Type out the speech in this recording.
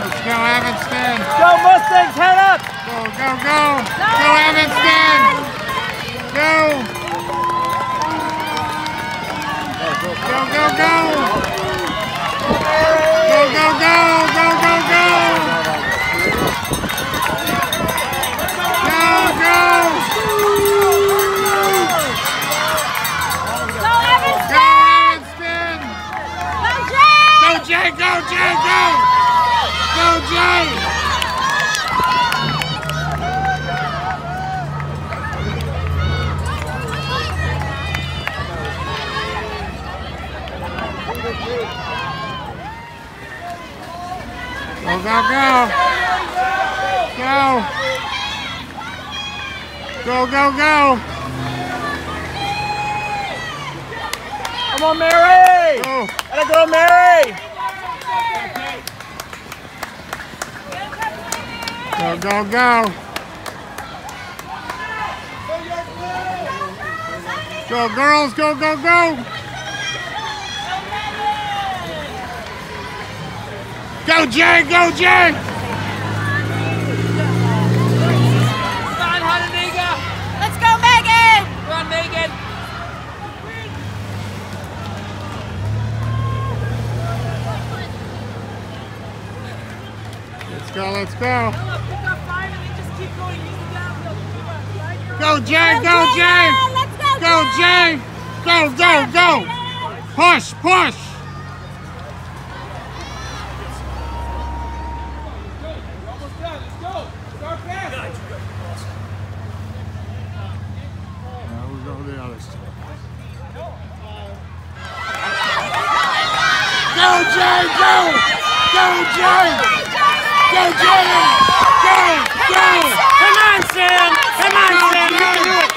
Let's go, Evanston. Go, Mustangs, head up. Go, go, go. Go, Evanston. Go. Go, go, go. Go, go, go. Go, go, go. Go, go. Go, Evanston. Go, Evanston. Go, Jay. Go, Jay, go, Jay, go. Go, Jay. Go, go, go. Go. Go, go, go. Come on, Mary. Go. Gotta go, Mary. Go, go, go. Go, girls, go, go, go. Go, Jay, go, Jay. Let's go, Megan. Come on, Megan. Let's go, let's go. Go, Jay, go, Jay. Let's go, Go, Jay. Go, go, go. Push, push. Now we go to the other side. Go, Jay, go. Go, Jay. Go, Jay. Go, go. Come on, Sam. Come on, Sam. You can do it.